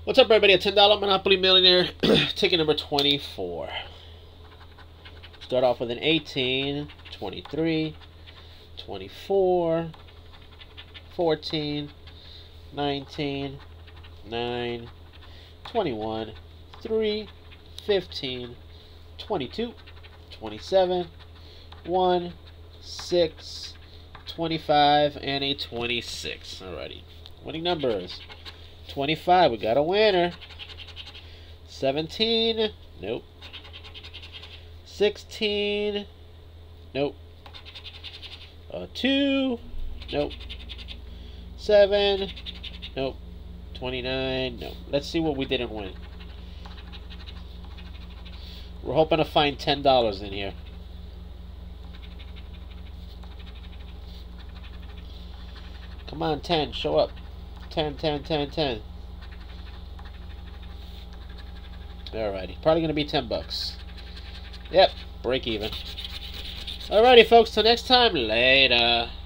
What's up, everybody? A $10 Monopoly Millionaire. Ticket number 24. Start off with an 18, 23, 24, 14, 19, 9, 21, 3, 15, 22, 27, 1, 6, 25, and a 26. Alrighty. Winning numbers. 25, we got a winner. 17, nope. 16, nope. 2, nope. 7, nope. 29, nope. Let's see what we didn't win. We're hoping to find $10 in here. Come on, 10, show up. 10, 10, 10, 10. Alrighty, probably gonna be $10. Yep, break even. Alrighty, folks, till next time, later.